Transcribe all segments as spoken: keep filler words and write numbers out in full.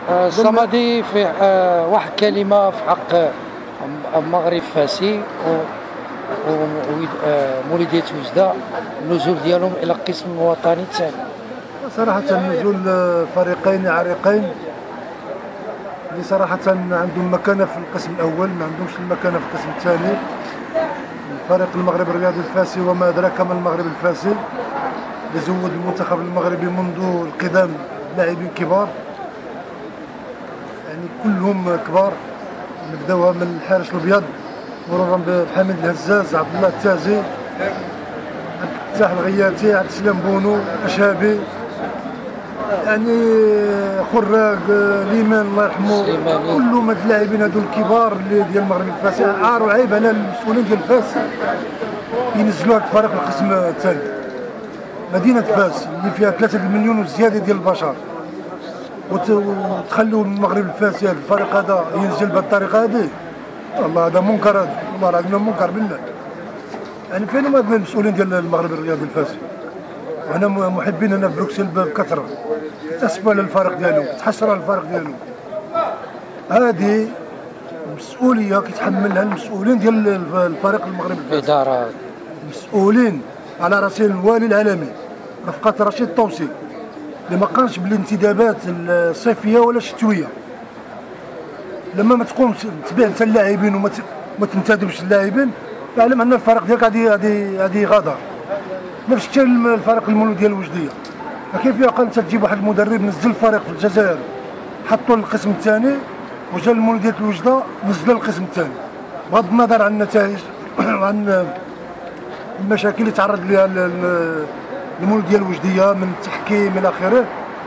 الصمدي في آه، واحد كلمة في حق المغرب فاسي ومولودية وجدة، النزول ديالهم إلى القسم الوطني الثاني. صراحة نزول فريقين عريقين اللي صراحة عندهم مكانة في القسم الأول، ما عندهمش المكانة في القسم الثاني. فريق المغرب الرياضي الفاسي وما أدراك ما المغرب الفاسي، اللي زود المنتخب المغربي منذ القدام لاعبين كبار، يعني كلهم كبار. نبداوها من الحارس الابيض مرورا بحميد الهزاز، عبد الله التازي، عبد الفتاح الغياتي، عبد السلام بونو، اشابي، يعني خراق، ليمان الله يرحمه، كلهم هاد اللاعبين هادو الكبار اللي ديال المغرب الفاسي. عار وعيب على المسؤولين ديال فاس ينزلوا هاد الفريق القسم الثاني. مدينة فاس اللي فيها ثلاثة المليون وزيادة ديال البشر، وتخلوا المغرب الفاسي هذا الفريق هذا ينزل بهذه الطريقه هذه، والله هذا منكر، هذا والله العظيم منكر بالله. يعني فين هما المسؤولين ديال المغرب الرياضي الفاسي؟ وحنا محبين هنا في بروكسل بكثره، تسبى للفريق ديالو، تحسر على الفريق ديالو. هذه مسؤوليه كيتحملها المسؤولين ديال الفريق المغرب الفاسي، الاداره، مسؤولين على راسهم الوالي العالمي رفقه رشيد الطوسي، اللي ما قالش بالانتدابات الصيفيه ولا الشتويه. لما ما تقومش تبيع انت اللاعبين وما ما تنتدبش اللاعبين، اعلم ان الفريق ديالك غادي غادي غادي غادر. نفس الشيء الفريق المولوديه الوجديه، كيف يعقل انت تجيب واحد المدرب نزل الفريق في الجزائر حطوا للقسم الثاني، وجا المولوديه الوجده نزل للقسم الثاني، بغض النظر عن النتائج وعن المشاكل اللي تعرض لها المولوديه الوجديه من التحكيم الى اخره.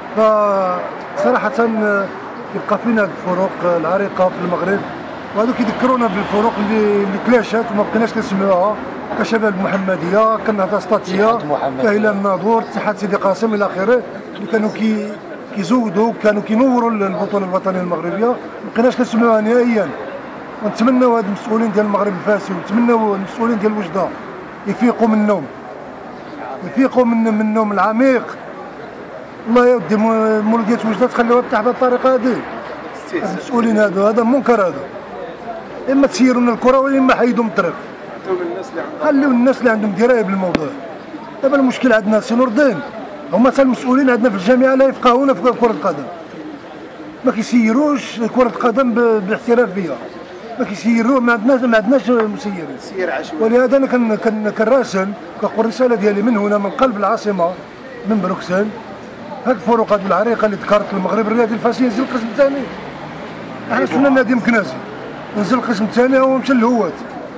فصراحه يبقى فينا الفروق العريقه في المغرب، وهذو كيذكرونا بالفروق اللي اللي تلاشات وما بقيناش كنسمعوها، كشباب المحمديه، كنهضه سطاتيه، كهلال الناظور، اتحاد سيدي قاسم الى اخره، اللي كانوا كي كيزودوا كانوا كينوروا البطوله الوطنيه المغربيه، ما بقيناش كنسمعوها نهائيا. ونتمنوا هاد المسؤولين ديال المغرب الفاسي ونتمنوا المسؤولين ديال وجده يفيقوا من النوم، يفيقوا من من النوم العميق. الله يا ودي مولودية وجده تخليوها تفتح بهذه الطريقه هذه. المسؤولين هذا هذا منكر، هذا اما تسيروا لنا الكره واما حيدوا من الطريق، خليوا الناس اللي عندهم درايه بالموضوع. دابا المشكل عندنا سي نور الدين، هما حتى المسؤولين عندنا في الجامعه لا يفقهون في كره القدم، ما كيسيروش كره القدم بالاحترافيه، ما كيسيروه، ما عندناش ما عندناش مسيرين. ولهذا انا كن كنراسل كنقول الرساله ديالي من هنا من قلب العاصمه من بروكسل، هاد الفروق هاد العريقه اللي ذكرت المغرب الرياضي الفاسي ينزل القسم الثاني. احنا شفنا النادي المكناسي نزل القسم الثاني هو مشى للهوات،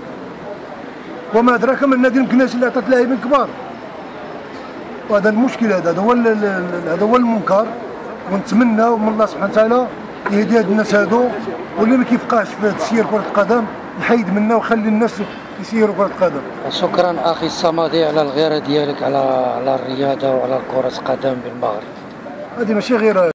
وما ادراك ما النادي المكناسي اللي عطات لاعبين كبار. وهذا المشكل، هذا هذا هو هذا هو المنكر. ونتمنى من الله سبحانه وتعالى يهدي هاد الناس هادو، واللي ما كيفقاش في تسيير كره القدم يحيد منا ويخلي الناس يسيروا كره القدم. شكرا اخي الصمدي على الغيره ديالك على على الرياضه وعلى كره القدم بالمغرب. هذه ماشي غير